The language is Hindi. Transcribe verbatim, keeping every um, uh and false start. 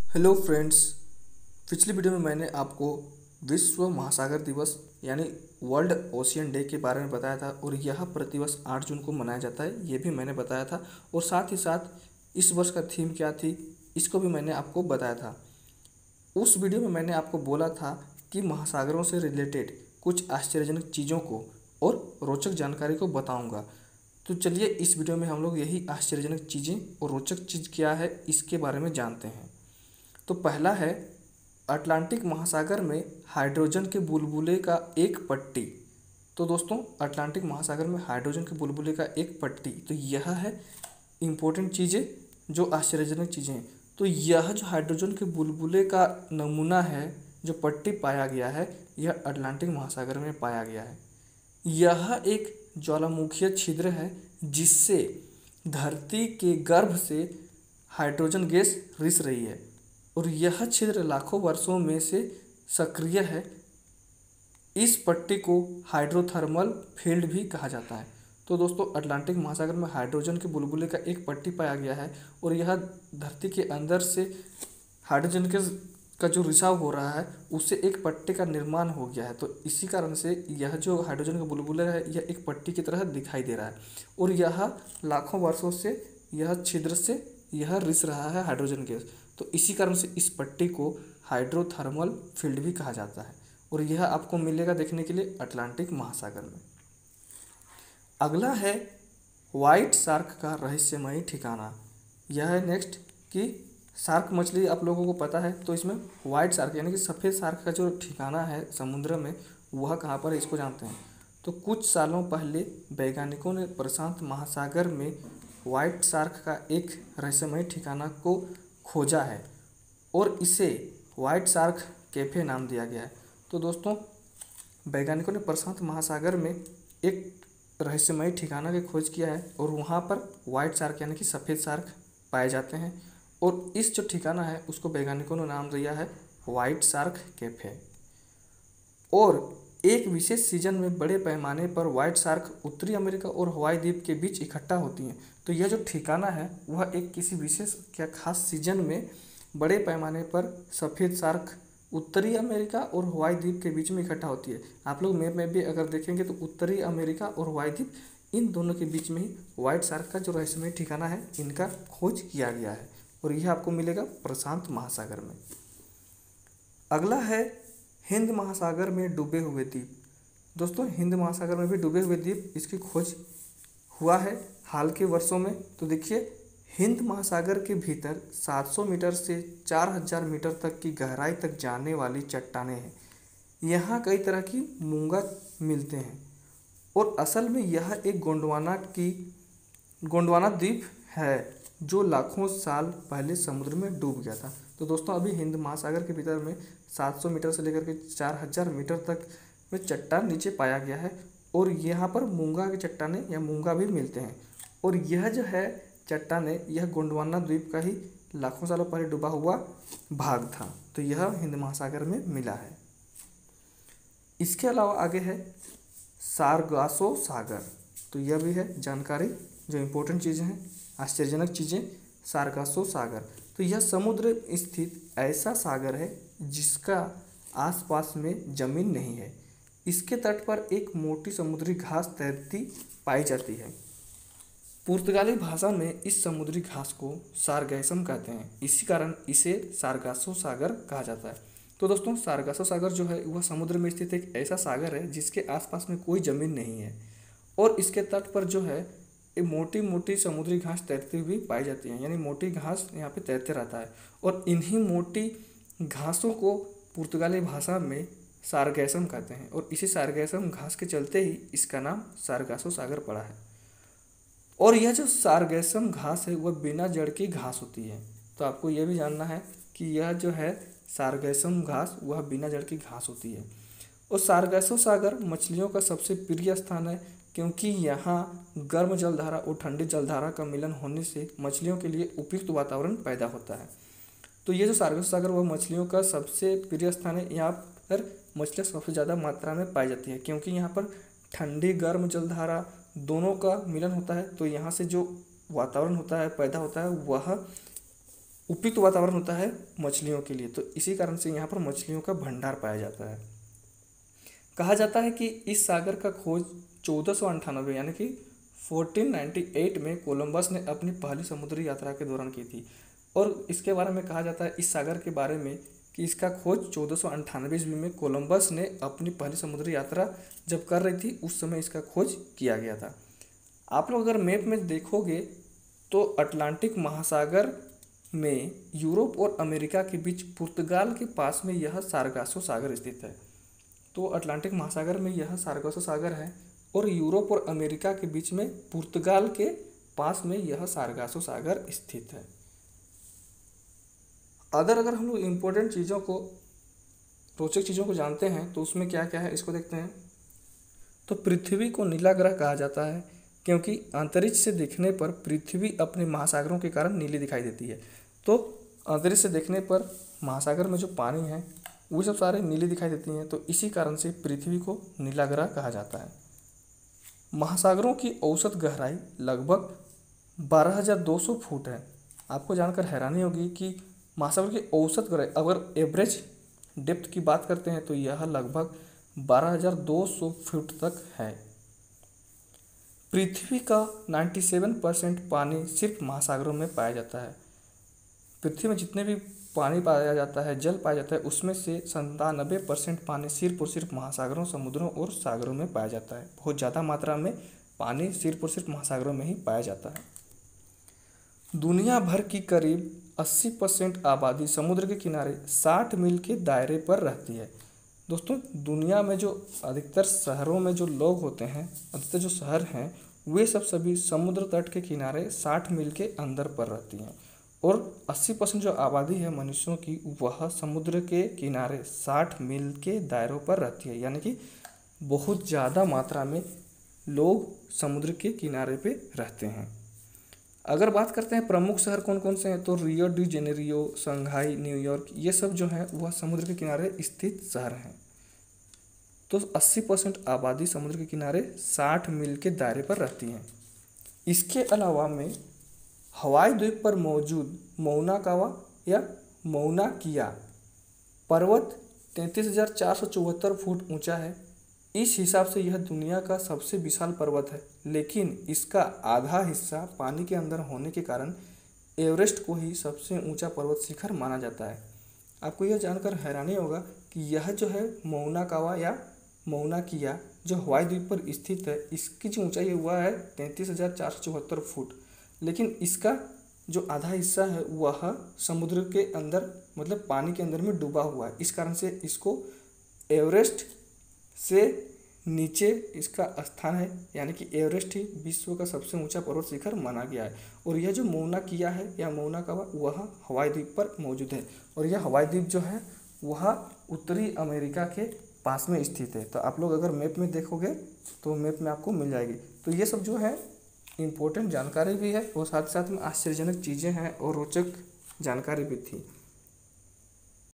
Hello friends. पिछली वीडियो में मैंने आपको विश्व महासागर दिवस यानी वर्ल्ड ओशियन डे के बारे में बताया था और यह प्रतिवर्ष आठ जून को मनाया जाता है, ये भी मैंने बताया था। और साथ ही साथ इस वर्ष का थीम क्या थी इसको भी मैंने आपको बताया था। उस वीडियो में मैंने आपको बोला था कि महासागरों से रिलेटेड कुछ आश्चर्यजनक चीज़ों को और रोचक जानकारी को बताऊंगा। तो चलिए इस वीडियो में हम लोग यही आश्चर्यजनक चीज़ें और रोचक चीज़ क्या है इसके बारे में जानते हैं। तो पहला है अटलांटिक महासागर में हाइड्रोजन के बुलबुले का एक पट्टी। तो दोस्तों अटलांटिक महासागर में हाइड्रोजन के बुलबुले का एक पट्टी, तो यह है इम्पोर्टेंट चीज़ें जो आश्चर्यजनक चीज़ें हैं। तो यह जो हाइड्रोजन के बुलबुले का नमूना है, जो पट्टी पाया गया है, यह अटलांटिक महासागर में पाया गया है। यह एक ज्वालामुखीय छिद्र है जिससे धरती के गर्भ से हाइड्रोजन गैस रिस रही है और यह छिद्र लाखों वर्षों में से सक्रिय है। इस पट्टी को हाइड्रोथर्मल फील्ड भी कहा जाता है। तो दोस्तों अटलांटिक महासागर में हाइड्रोजन के बुलबुले का एक पट्टी पाया गया है और यह धरती के अंदर से हाइड्रोजन के का जो रिसाव हो रहा है उससे एक पट्टी का निर्माण हो गया है। तो इसी कारण से यह जो हाइड्रोजन का बुलबुला है यह एक पट्टी की तरह दिखाई दे रहा है और यह लाखों वर्षों से यह छिद्र से यह रिस रहा है हाइड्रोजन गैस। तो इसी कारण से इस पट्टी को हाइड्रोथर्मल फील्ड भी कहा जाता है और यह आपको मिलेगा देखने के लिए अटलांटिक महासागर में। अगला है वाइट शार्क का रहस्यमयी ठिकाना। यह है नेक्स्ट कि शार्क मछली आप लोगों को पता है, तो इसमें वाइट शार्क यानी कि सफ़ेद शार्क का जो ठिकाना है समुद्र में वह कहाँ पर है इसको जानते हैं। तो कुछ सालों पहले वैज्ञानिकों ने प्रशांत महासागर में वाइट शार्क का एक रहस्यमयी ठिकाना को खोजा है और इसे वाइट शार्क कैफे नाम दिया गया है। तो दोस्तों वैज्ञानिकों ने प्रशांत महासागर में एक रहस्यमयी ठिकाना की खोज किया है और वहाँ पर वाइट शार्क यानी कि सफ़ेद शार्क पाए जाते हैं और इस जो ठिकाना है उसको वैज्ञानिकों ने नाम दिया है वाइट शार्क कैफे। और एक विशेष सीजन में बड़े पैमाने पर वाइट शार्क उत्तरी अमेरिका और हवाई द्वीप के बीच इकट्ठा होती हैं। तो यह जो ठिकाना है वह एक किसी विशेष क्या खास सीजन में बड़े पैमाने पर सफ़ेद शार्क उत्तरी अमेरिका और हवाई द्वीप के बीच में इकट्ठा होती है। आप लोग मैप में भी अगर देखेंगे तो उत्तरी अमेरिका और हवाई द्वीप इन दोनों के बीच में ही वाइट शार्क का जो रहस्यमयी ठिकाना है इनका खोज किया गया है और यह आपको मिलेगा प्रशांत महासागर में। अगला है हिंद महासागर में डूबे हुए द्वीप। दोस्तों हिंद महासागर में भी डूबे हुए द्वीप इसकी खोज हुआ है हाल के वर्षों में। तो देखिए हिंद महासागर के भीतर सात सौ मीटर से चार हज़ार मीटर तक की गहराई तक जाने वाली चट्टानें हैं। यहाँ कई तरह की मूंगा मिलते हैं और असल में यह एक गोंडवाना की गोंडवाना द्वीप है जो लाखों साल पहले समुद्र में डूब गया था। तो दोस्तों अभी हिंद महासागर के भीतर में सात सौ मीटर से लेकर के चार हज़ार मीटर तक में चट्टान नीचे पाया गया है और यहाँ पर मूंगा की चट्टानें या मूंगा भी मिलते हैं और यह जो है चट्टानें यह गोंडवाना द्वीप का ही लाखों सालों पहले डूबा हुआ भाग था। तो यह हिंद महासागर में मिला है। इसके अलावा आगे है सारगासो सागर। तो यह भी है जानकारी जो इम्पोर्टेंट चीज़ें हैं, आश्चर्यजनक चीज़ें। सारगासो सागर तो यह समुद्र स्थित ऐसा सागर है जिसका आसपास में ज़मीन नहीं है। इसके तट पर एक मोटी समुद्री घास तैरती पाई जाती है। पुर्तगाली भाषा में इस समुद्री घास को सारगैसम कहते हैं, इसी कारण इसे सारगासो सागर कहा जाता है। तो दोस्तों सारगासो सागर जो है वह समुद्र में स्थित एक ऐसा सागर है जिसके आसपास में कोई ज़मीन नहीं है और इसके तट पर जो है एक मोटी मोटी समुद्री घास तैरती हुई पाई जाती है, यानी मोटी घास यहाँ पे तैरते रहता है और इन्हीं मोटी घासों को पुर्तगाली भाषा में सारगैसम कहते हैं और इसी सारगैसम घास के चलते ही इसका नाम सारगासो सागर पड़ा है। और यह जो सारगैसम घास है वह बिना जड़ की घास होती है। तो आपको यह भी जानना है कि यह जो है सारगैसम घास वह बिना जड़ की घास होती है। और सारगासो सागर मछलियों का सबसे प्रिय स्थान है क्योंकि यहाँ गर्म जलधारा और ठंडी जलधारा का मिलन होने से मछलियों के लिए उपयुक्त वातावरण पैदा होता है। तो ये जो सारगासो सागर वह मछलियों का सबसे प्रिय स्थान है। यहाँ पर मछलियाँ सबसे ज़्यादा मात्रा में पाई जाती है क्योंकि यहाँ पर ठंडी गर्म जलधारा दोनों का मिलन होता है। तो यहाँ से जो वातावरण होता है पैदा होता है वह उपयुक्त वातावरण होता है मछलियों के लिए, तो इसी कारण से यहाँ पर मछलियों का भंडार पाया जाता है। कहा जाता है कि इस सागर का खोज चौदह सौ अंठानवे यानी कि चौदह सौ अट्ठानवे में कोलंबस ने अपनी पहली समुद्री यात्रा के दौरान की थी। और इसके बारे में कहा जाता है इस सागर के बारे में कि इसका खोज चौदह सौ अंठानवे ईस्वी में कोलंबस ने अपनी पहली समुद्री यात्रा जब कर रही थी उस समय इसका खोज किया गया था। आप लोग अगर मैप में देखोगे तो अटलांटिक महासागर में यूरोप और अमेरिका के बीच पुर्तगाल के पास में यह सारगासो सागर स्थित है। तो अटलांटिक महासागर में यह सारगासो सागर है और यूरोप और अमेरिका के बीच में पुर्तगाल के पास में यह सारगासो सागर स्थित है। अदर अगर हम लोग इम्पोर्टेंट चीज़ों को, रोचक चीज़ों को जानते हैं तो उसमें क्या क्या है इसको देखते हैं। तो पृथ्वी को नीला ग्रह कहा जाता है क्योंकि अंतरिक्ष से देखने पर पृथ्वी अपने महासागरों के कारण नीली दिखाई देती है। तो अंतरिक्ष से देखने पर महासागर में जो पानी है वो सब सारे नीली दिखाई देती हैं, तो इसी कारण से पृथ्वी को नीला ग्रह कहा जाता है। महासागरों की औसत गहराई लगभग बारह हज़ार दो सौ फुट है। आपको जानकर हैरानी होगी कि महासागर की औसत गहराई, अगर एवरेज डेप्थ की बात करते हैं तो यह लगभग बारह हज़ार दो सौ फुट तक है। पृथ्वी का सत्तानवे परसेंट पानी सिर्फ महासागरों में पाया जाता है। पृथ्वी में जितने भी पानी पाया जाता है, जल पाया जाता है, उसमें से संतानबे परसेंट पानी सिर्फ और सिर्फ महासागरों, समुद्रों और सागरों में पाया जाता है। बहुत ज़्यादा मात्रा में पानी सिर्फ और सिर्फ महासागरों में ही पाया जाता है। दुनिया भर की करीब अस्सी परसेंट आबादी समुद्र के किनारे साठ मील के दायरे पर रहती है। दोस्तों, दुनिया में जो अधिकतर शहरों में जो लोग होते हैं, अधिकतर जो शहर हैं, वे सब सभी समुद्र तट के किनारे साठ मील के अंदर पर रहती हैं और अस्सी परसेंट जो आबादी है मनुष्यों की वह समुद्र के किनारे साठ मील के दायरों पर रहती है। यानी कि बहुत ज़्यादा मात्रा में लोग समुद्र के किनारे पे रहते हैं। अगर बात करते हैं प्रमुख शहर कौन कौन से हैं, तो Rio de Janeiro, Shanghai, New York, ये सब जो हैं वह समुद्र के किनारे स्थित शहर हैं। तो अस्सी परसेंट आबादी समुद्र के किनारे साठ मील के दायरे पर रहती हैं। इसके अलावा में हवाई द्वीप पर मौजूद मौना कावा या मौना किया पर्वत तैंतीस हज़ार चार सौ चौहत्तर फुट ऊंचा है। इस हिसाब से यह दुनिया का सबसे विशाल पर्वत है, लेकिन इसका आधा हिस्सा पानी के अंदर होने के कारण एवरेस्ट को ही सबसे ऊंचा पर्वत शिखर माना जाता है। आपको यह जानकर हैरानी होगा कि यह जो है मौना कावा या मौना किया जो हवाई द्वीप पर स्थित है, इसकी जो ऊंचाई हुआ है तैंतीस हज़ार चार सौ चौहत्तर फुट, लेकिन इसका जो आधा हिस्सा है वह समुद्र के अंदर, मतलब पानी के अंदर में डूबा हुआ है। इस कारण से इसको एवरेस्ट से नीचे इसका स्थान है, यानी कि एवरेस्ट ही विश्व का सबसे ऊंचा पर्वत शिखर माना गया है। और यह जो मौना किया है या मौना कावा वह हवाई द्वीप पर मौजूद है और यह हवाई द्वीप जो है वह उत्तरी अमेरिका के पास में स्थित है। तो आप लोग अगर मैप में देखोगे तो मैप में आपको मिल जाएगी। तो ये सब जो है इम्पोर्टेंट जानकारी भी है और साथ साथ में आश्चर्यजनक चीज़ें हैं और रोचक जानकारी भी थी।